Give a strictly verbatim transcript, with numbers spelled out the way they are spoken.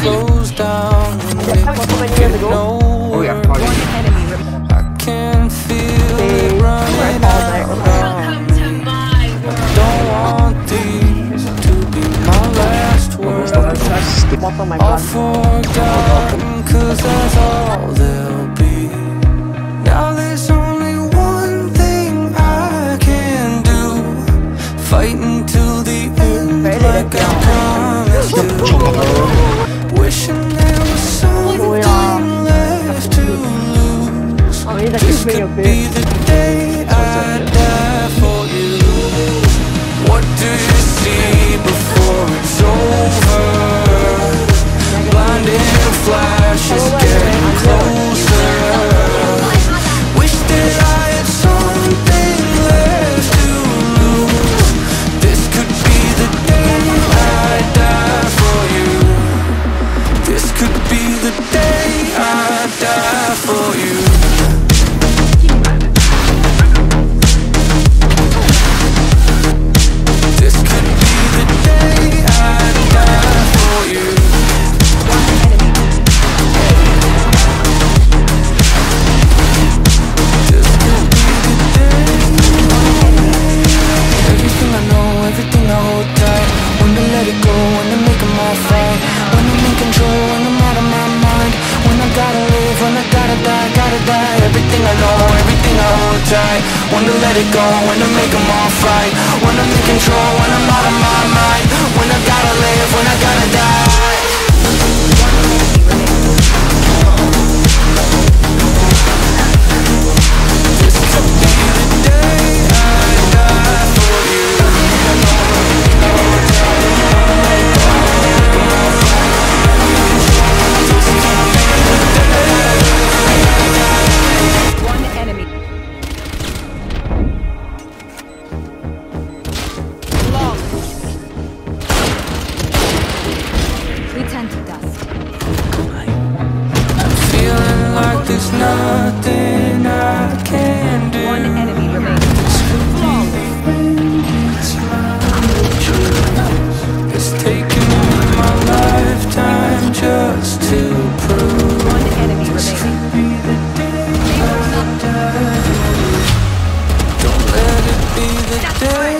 close down when they get nowhere. I can feel it running around me. I don't want these to be my last words. All forgotten, cause that's all they'll be. Now there's only one thing I can do, fight until the end like I promised to. Wishing there was something left to lose. This could be the day I die for you. What do you see before it's over? Blinding flashes getting closer. Wish that I had something left to lose. This could be the day I die for you. This could be the day I die for you. This could be the day I die for you. This could be the day. Everything I know, everything I hold tight. When to let it go, when to make 'em all fight. When I'm in control, when I'm out of my mind. When I gotta live, when I gotta die, gotta die. Everything I know, everything I hold tight. When to let it go, when to make 'em all fight. When I'm in control, when I'm out of my mind. When I gotta live, when I gotta die. This could be the day I die for you. One enemy. Long. We turn to dust. I'm feeling like there's nothing I can do. One enemy remaining. It's taken me my lifetime just to prove. One enemy remaining. Be the day I die. Don't let it be the day